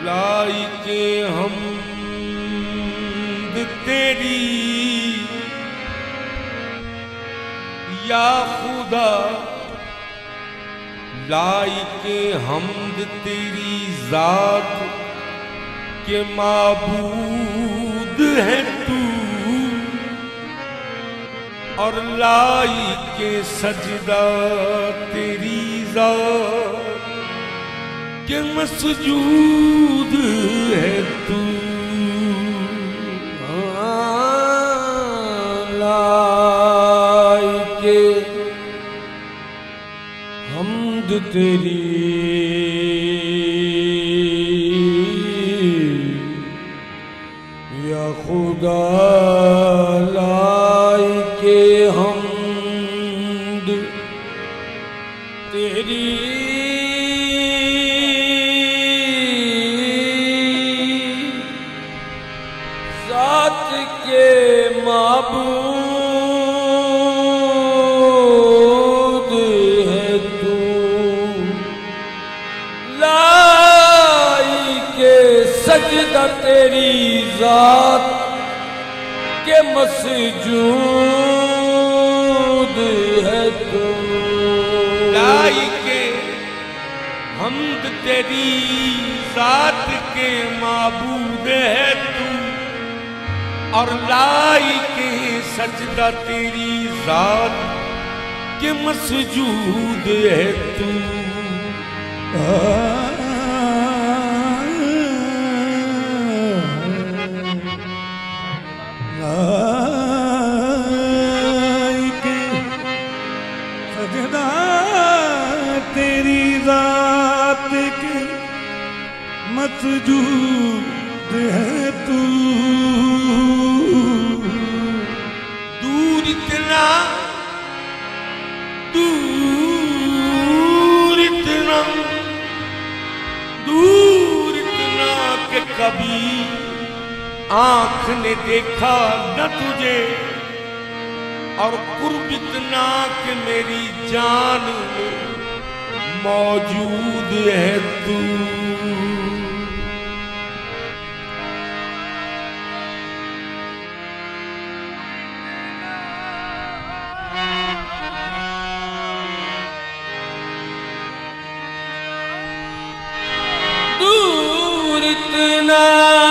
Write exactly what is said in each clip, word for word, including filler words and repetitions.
लाइके हमद तेरी या खुदा, लाइके हमद तेरी जात के माबूद है तू, और लाइके सजदा तेरी जात के मसजूद है तू। लाइके हमद तेरी या खुदा, लाइके हमद तेरी ज़ात के माबूद है तू, लाइके सजदा तेरी ज़ात के मसजूद है तू। लाइके हमद तेरी ज़ात के माबूद है तू, और लाइके सजदा तेरी ज़ात के मसजूद है तू। लाइके सजदा तेरी ज़ात के मसजूद है तू। दूर इतना दूर इतना दूर इतना कि कभी आंख ने देखा न तुझे, और कुर्ब इतना कि मेरी जान में मौजूद है तू। दूर इतना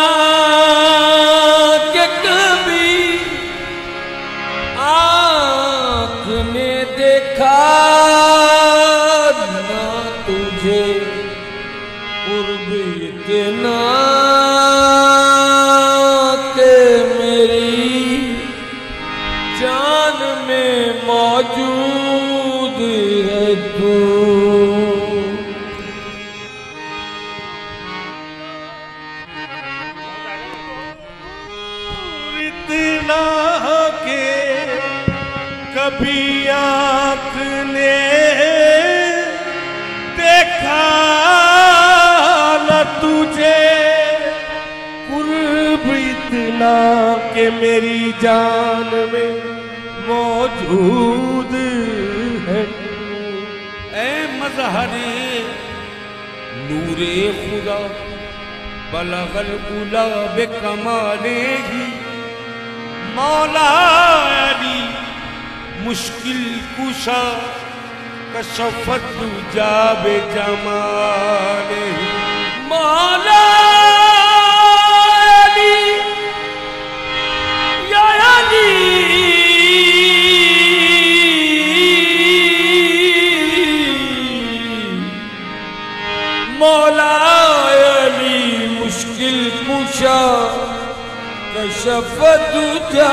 कि कभी आँख ने देखा ना तुझे, कुर्ब इतना कि मेरी जान में मौजूद है तू। इतना के कभी आँख ने देखा न तुझे, कुर्ब इतना के मेरी जान में मौजूद है। ऐ मज़हरे नूरे खुदा, बलगल उला बेकमाले ही, मौला अली मुश्किल कुशा, कशफत दुजा बेजमाले ही। मौला अली या अली, मौला अली मुश्किल कुशा, कशफत दुजा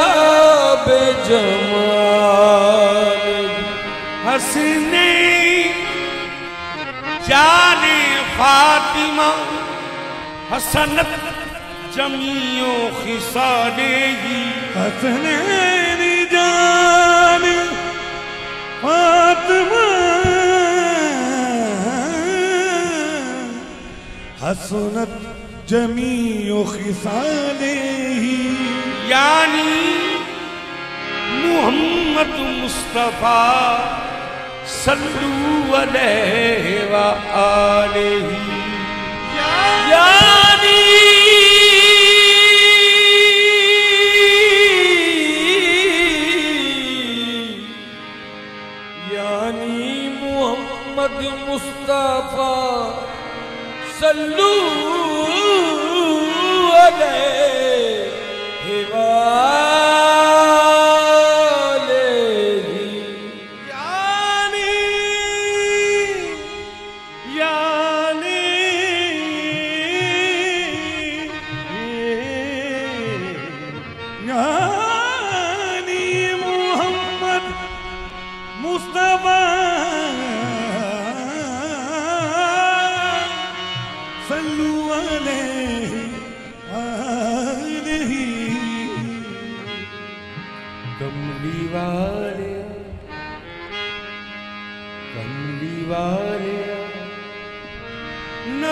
बेजमाल। हसने जाने फातिमा, हसनत जमीओ खिसाले ही। हसने जान फातिमा, हसनत जमीओ खिसाले ही, यानी मुहम्मद मुस्तफा सल्लू अलैहि व आलिही। यानी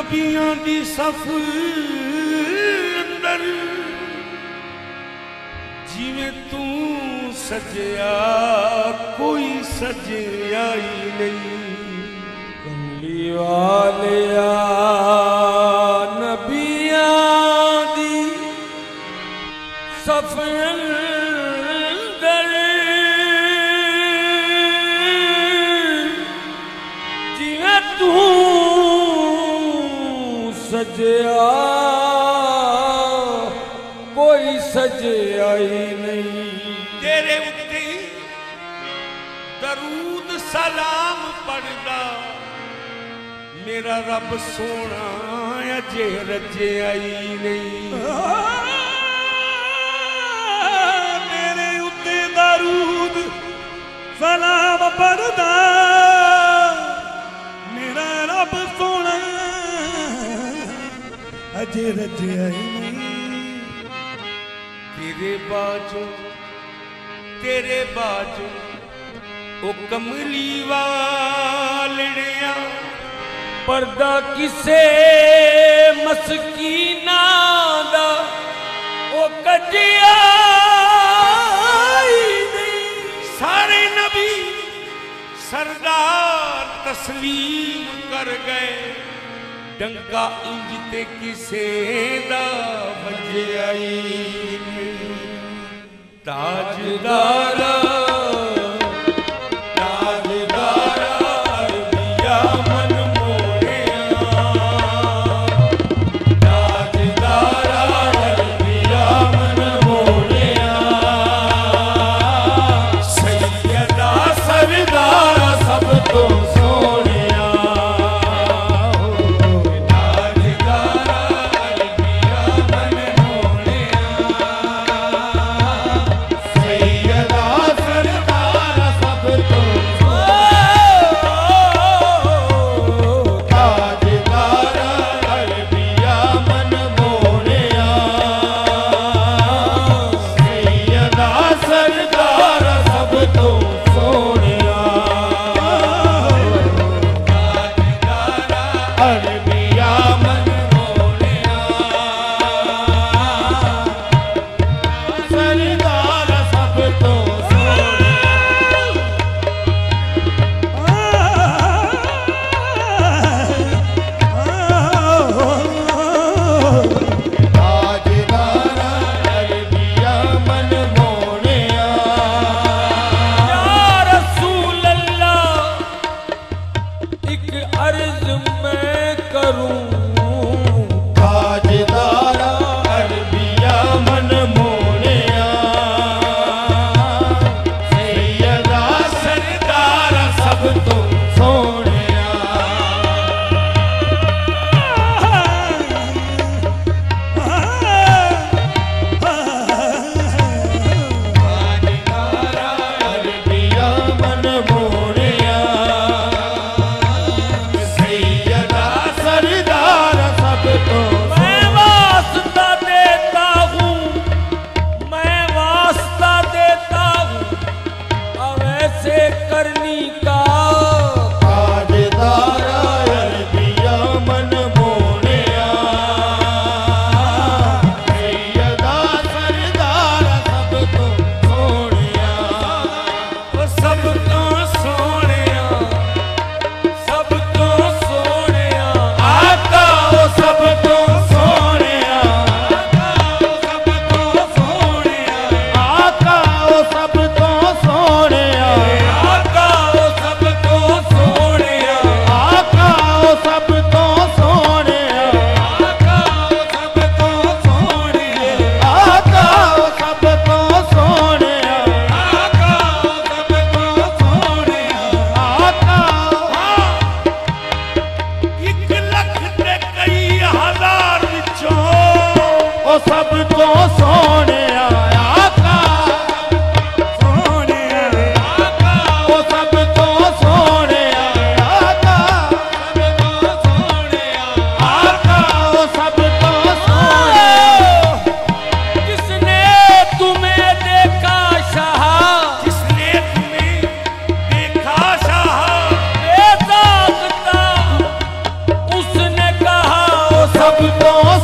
नबियां दी सफ अंदर जिवें तू सजया कोई सजया ही नहीं। कमली वालिया नबिया दी सफ अंदर जिवें तू सजया कोई सजया ही नहीं। तेरे उत्ते दरूद सलाम पढ़दा मेरा रब सोना अजे रजया ही नहीं। तेरे उत्ते दरूद सलाम पढ़दा मेरा रब सोना अजे रजया ही नहीं। तेरे बाजू तेरे बाजू ओ कमली वालड़िया पर्दा किसे मस्कीना दा ओ कजिया सारे नबी सरदार तस्लीम कर गए डंका इंज ते किसे दा बजया ही नहीं। ताजदारा सैयदा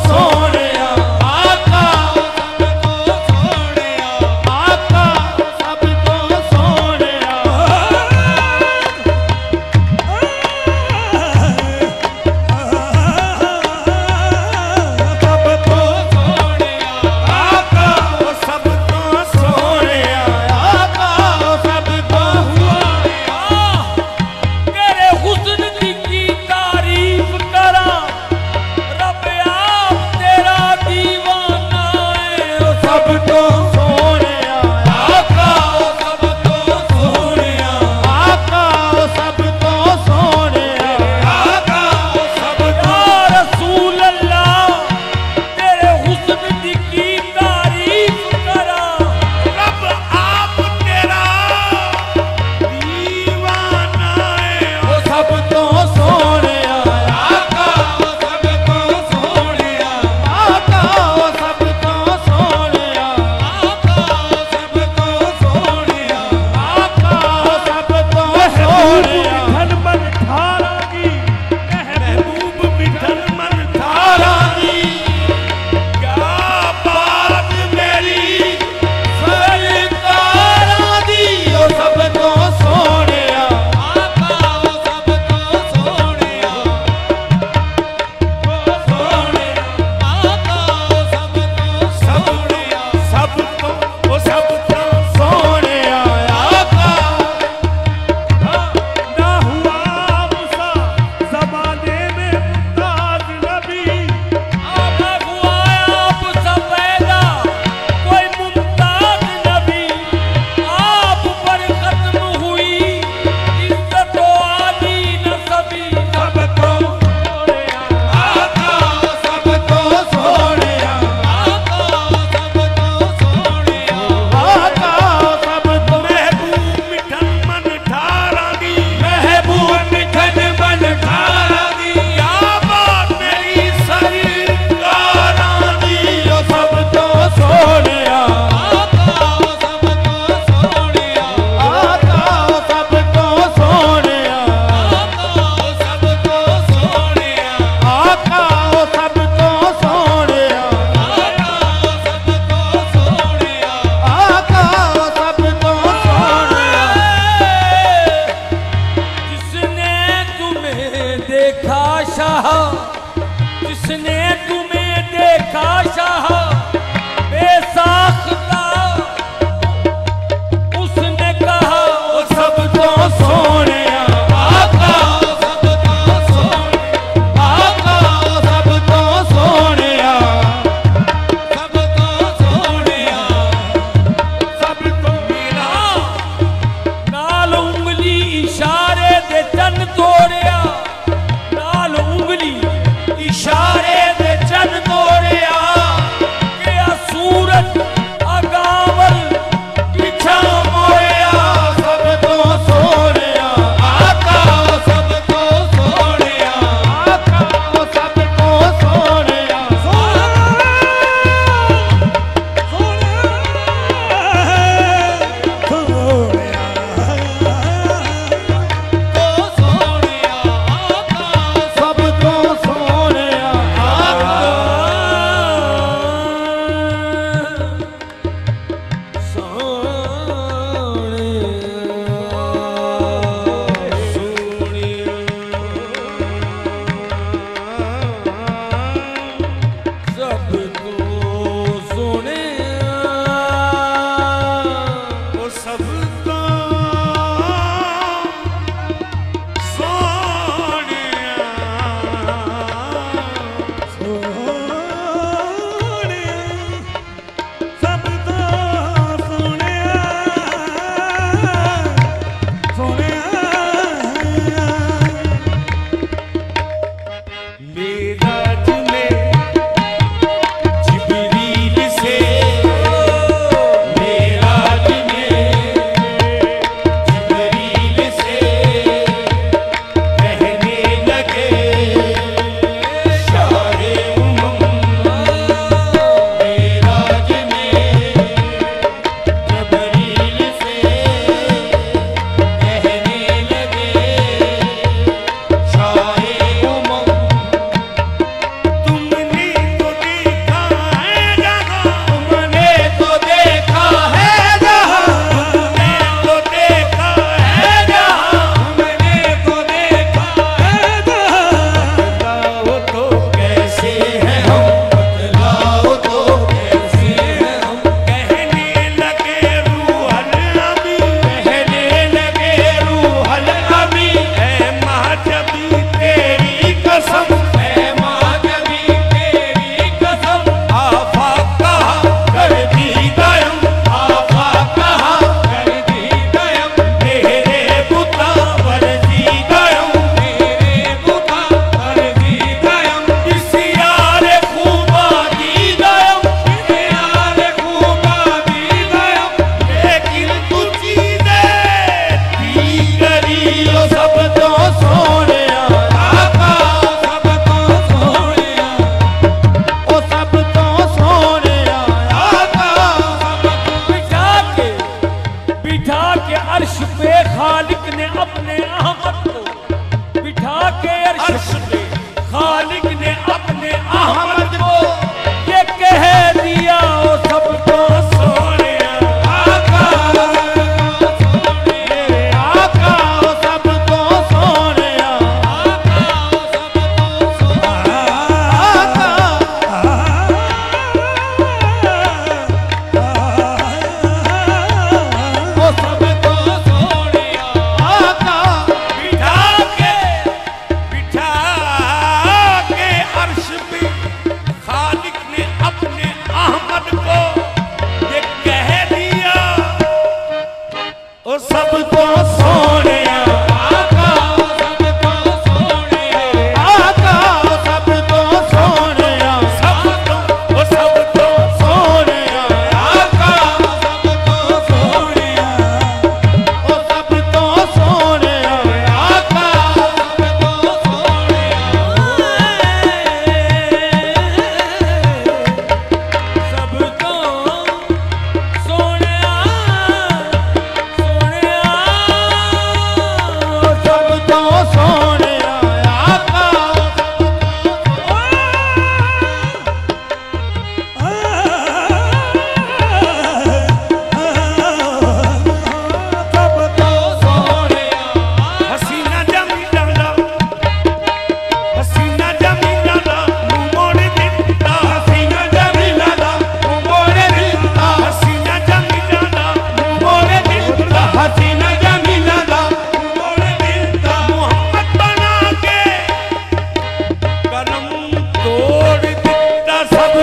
सोने आका सब तो सोने आका सब तो सोने सब तो सोने आका सब तो सोने आका सब तो सोने तेरे हुस्न दी की तारीफ करा रब आप ते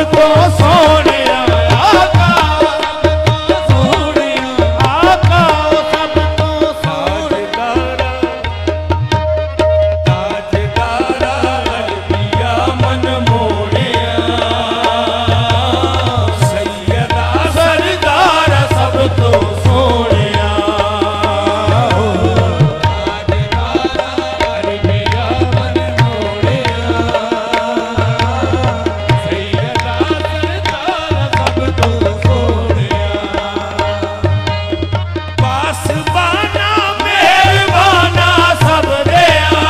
तो सोने आका सोने आका ओ सब तो सोने ताजदारा ताजदारा अलबिया मन मोड़िया सैयदा सरदार सब तो सोने अलबिया मन मोड़िया सैयदा सरदार सब तो पासबाना मेहरबाना सब दया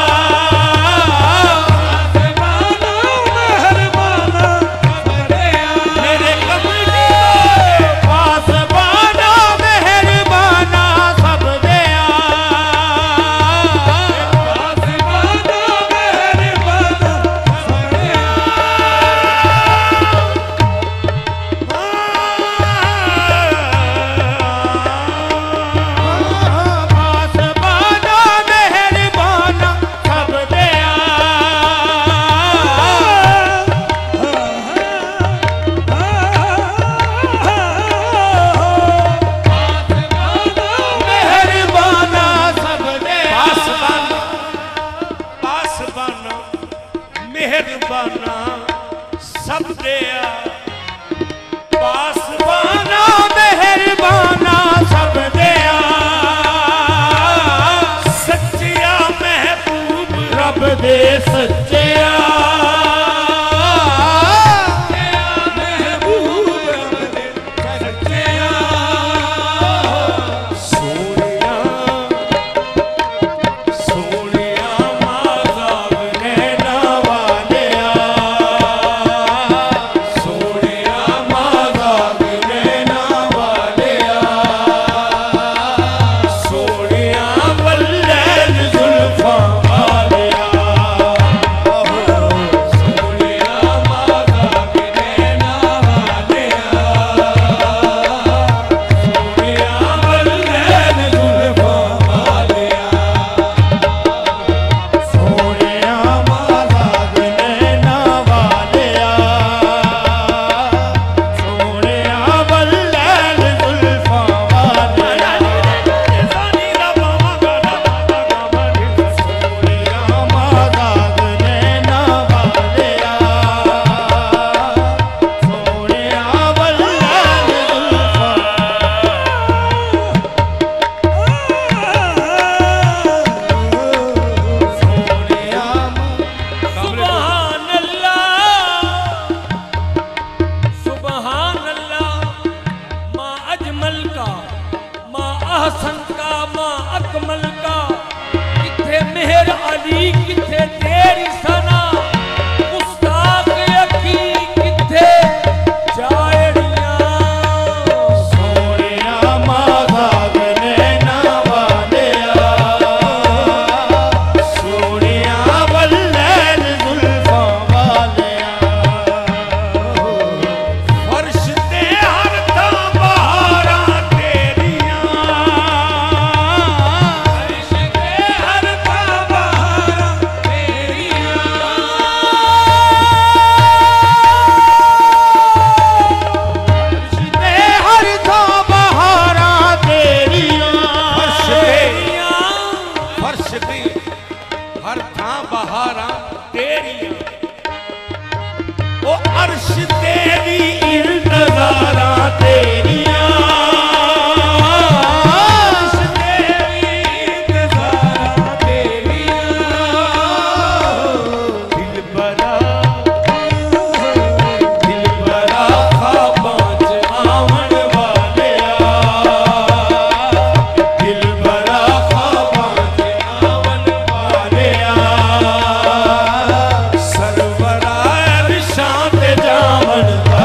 मेरे कमली पासबाना मेहरबाना सब दया पासबाना मेहरबाना सब दया मेहरबाना सब दया पासबाना मेहरबाना सब दया पासबाना मेहरबाना सब दया सच्चिया महबूब रब दे सच्चिया सोनिया सोनिया माज़ाब नैना वालिया सोनिया माज़ाब नैना वालिया सोनिया वल्लैल जुल्फा वालिया सोनिया माज़ाब नैना वालिया सोनिया वल्लैल जुल्फा वालिया सोनिया माज़ाब नैना वालिया सोनिया वल्लैल जुल्फा वालिया सानी रब मगना मगना सोनिया माज़ाब नैना वालिया सोनिया वल्लैल जुल्फा सुभान अल्लाह सुभान अल्लाह माँ अजमल का माँ अहसन का माँ अकमल का किथे मेहर अली किथे तेरी सना मुस्ताक यकी किथे चायड़ियाँ सोनिया माज़ाब नैना वालिया सोनिया वल्लैल जुल्फा वालिया फर्श ते हर तां बहारां तेरियां फर्श ते हर तां बहारां तेरियां फर्श ते हर तां बहारां तेरियां फर्श ते हर थां बहारां तेरियां ओ अर्श तेरी इंतज़ारा तेरियां अर्श तेरी इंतज़ारा तेरियां दिल बरा दिल बरा ख्वाबां च आवन वालिया दिल बरा ख्वाबां च आवन वालिया सरवरा अरशां ते जावन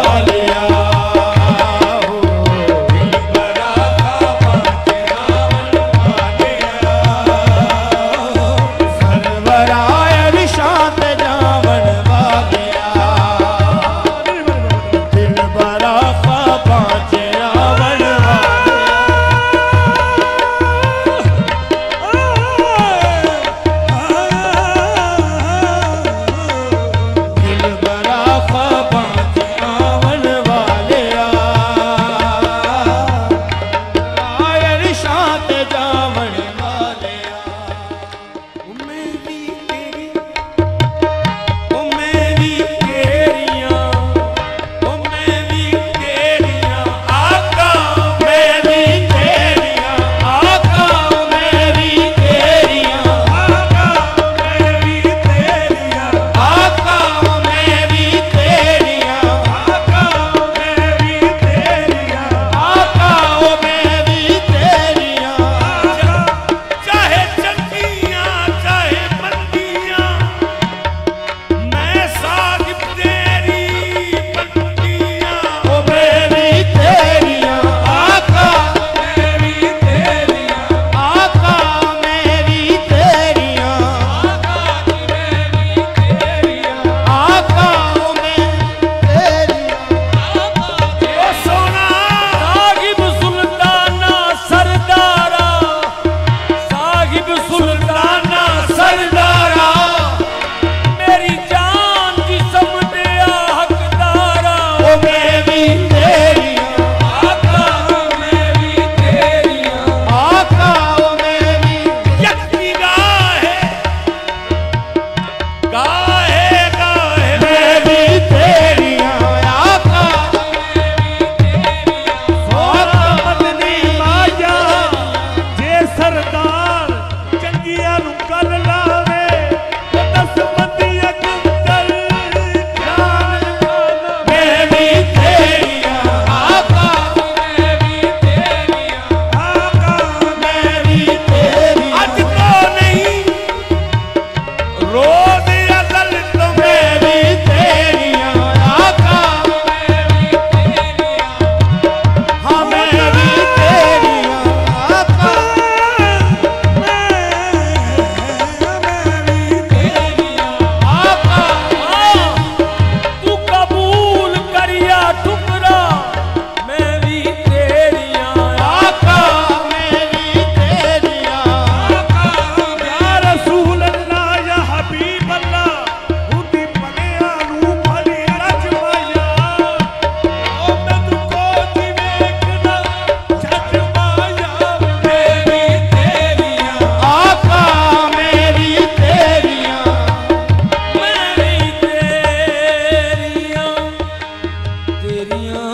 तेरियां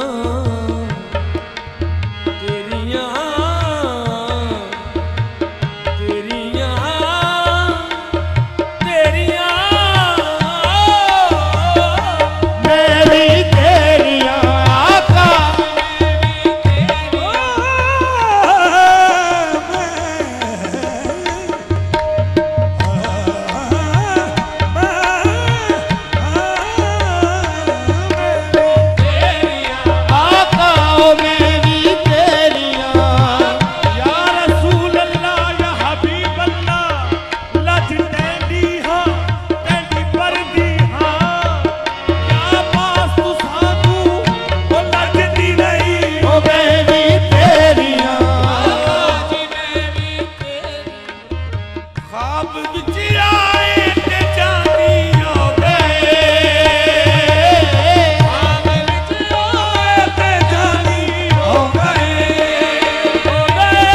तेरियां तेरियां तेरियां मैं भी तेरियां आका आका मैं भी तेरियां या रसूल अल्लाह या हबीब अल्लाह लज टैंडी हां टैंडी परदी हां क्या पास तू साधू ओ लजदी नहीं ओ मैं भी तेरियां ख्वाब विच आए ते जानी हो गए ख्वाब विच आए ते जानी हो गए हो गए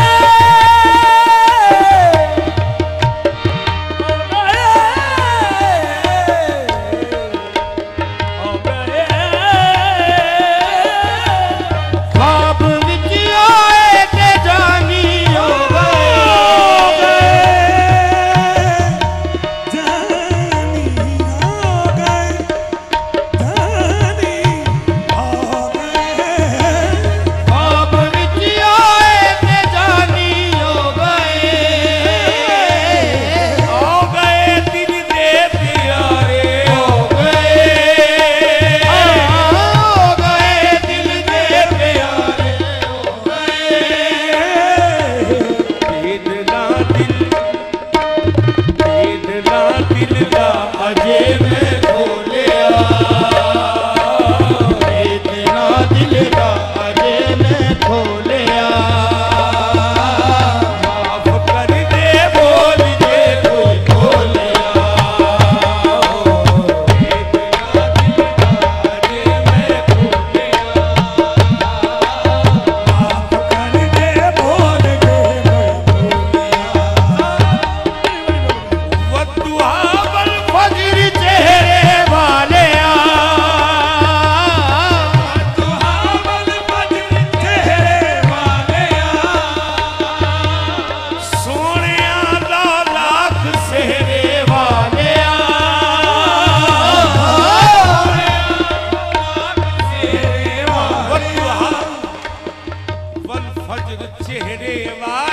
हो गए ख्वाब विच आए ते जानी हो गए ख्वाब विच आए ते जानी हो गए हो गए दिल दे प्यारे हो गए हो गए दिल दे प्यारे हो गए भेद ना दिल भेद ना दिल दा अजे मैं खोलिया इतना दिल का अजे मैं खोलिया माफ कर दे बोल दे कोई खोलिया भेद ना दिल दा अजे मैं खोलिया माफ कर दे बोल दे वदुआ बल फजर चेहरे वाले दुहावल बजर चेहरे वालिया सोनिया दा लाख सेहरे वाले वदुआ बल फजर चेहरे वाले